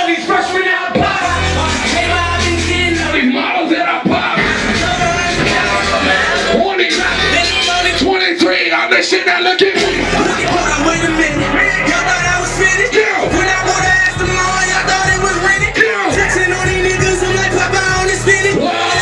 all these freshmen that I pop. All these models that I pop. 23 on this shit that look at me. Wait a minute, y'all thought I was finished? Yeah. When I would've asked them all, y'all thought it was rented? Yeah. Flexing on these niggas, I'm like Papa on this spinach.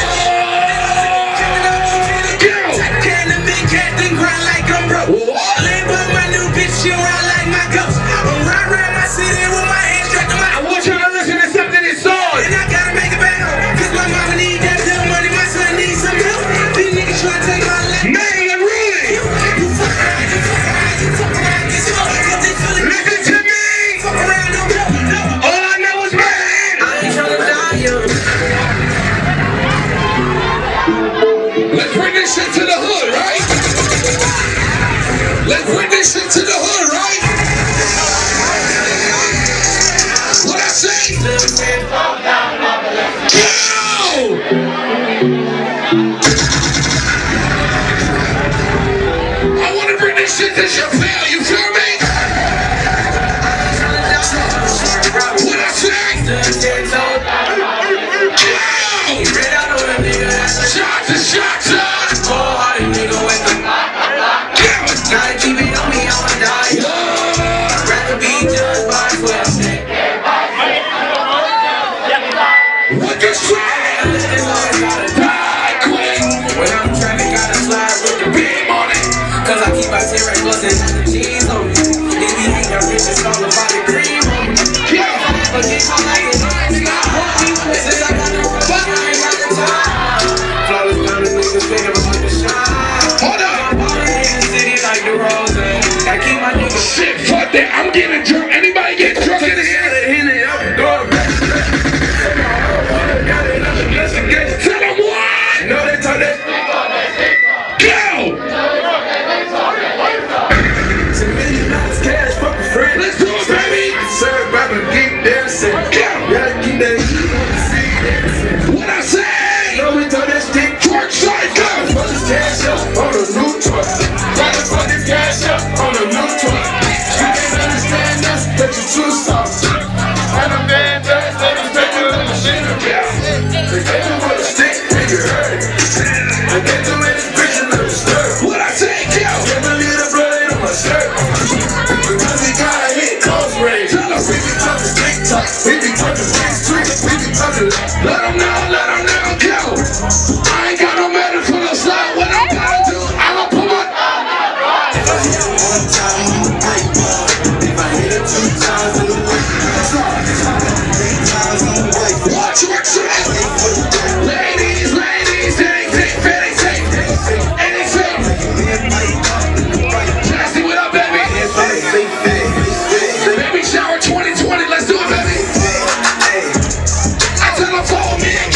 Can the big cat then grind like I'm broke. Lay but my new bitch, she around like my ghost. I'm right around my city with my hands strapped to my. I want you to listen to something that's on. And I gotta make it back home, cause my mama need that bill money, my son needs some help. These niggas try to take my life. Man, you really? You fuck around, you fuck around, you fuck around, get smoked, cause they feeling. Listen to me. Fuck around, no, no. All I know is man. I ain't tryna die young. Let's bring this shit to the hood, right? Let's bring this shit to the hood, right? What I say? Go! I want to bring this shit to Chappelle, you feel me? What I say? Go! Shots and shots up! Gotta keep it on me, I'ma die. Rather be judged by 12. What the shit? Die quick! When I'm in traffic, gotta slide with the Beam on it! cause I keep my T-Rex bustin' the cheese on me. If we hate that rich, it's all about the cream on me. But keep on like it, nigga, I want me. Since I got the road, I ain't got the time. Flawless down the niggas, they never put the shine. Hold up! I'm in the city like the rose. Gotta keep my niggas. Shit, fuck that. I'm getting drunk. Anybody get drunk in here? Tell them what? No, they told that. Go! $10 million cash, fuck a friend. Let's do it, baby! Serve by the geek dancing. Go! Gotta keep that heat on the seat dancing. What I say? No, we told that stick. Twerk side, go! Fuck this cash up on a new toy. Gotta fuck this cash up on a new toy. You can't understand us, that you too soft. And I'm bad, let them take you to the machinery. They gave me with a stick, and you heard it. They gave me with this bitch and let me stir. What I say, go! Can't believe the blood on my shirt. Because we gotta hit close range. Tell us. We be talking stick talk, we be talking big street, we be talking. Let them know, go! I ain't got no matter for the slide. What I'm gonna do, I'ma put my... If I hit it one time, I'm a break ball. If I hit it 2 times, I'm a break ball. 3 times, I'm a break ball. Watch your track! Ladies, anything. Chasty, what up, baby? Baby shower 2020, let's do it, baby. I tell them follow me.